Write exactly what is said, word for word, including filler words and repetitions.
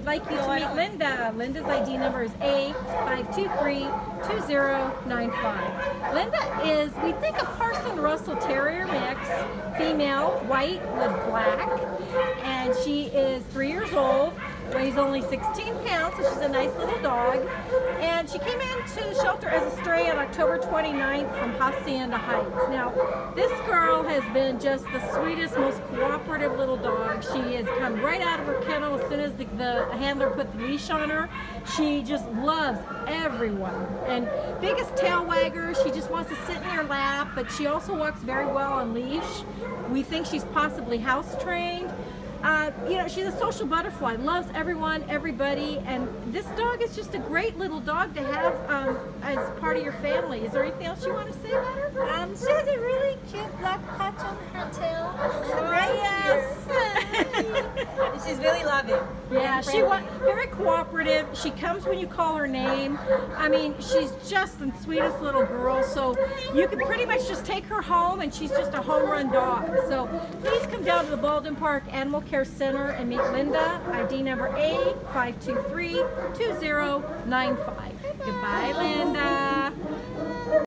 like you to meet Linda. Linda's I D number is A five two three two zero nine five. Linda is, we think, a Parson Russell Terrier mix, female, white with black, and she is three years old, weighs only sixteen pounds, so she's a nice little dog. And she came into the shelter as a stray on October twenty-ninth from Hacienda Heights. Now, this girl has been just the sweetest, most cooperative little dog. She has come right out of her kennel as soon as the, the handler put the leash on her. She just loves everyone. And biggest tail wagger, she just wants to sit in your lap, but she also walks very well on leash. We think she's possibly house trained. Uh, you know, she's a social butterfly, loves everyone, everybody, and this dog is just a great little dog to have um, as part of your family. Is there anything else you want to say about her? Um, she has a really cute black patch on her tail. Oh, yes. She's really loving. Yeah, she was very cooperative. She comes when you call her name. I mean, she's just the sweetest little girl, so you can pretty much just take her home, and she's just a home run dog. So please come down to the Baldwin Park Animal Care Center and meet Linda, I D number A five two three two zero nine five. Goodbye, Linda.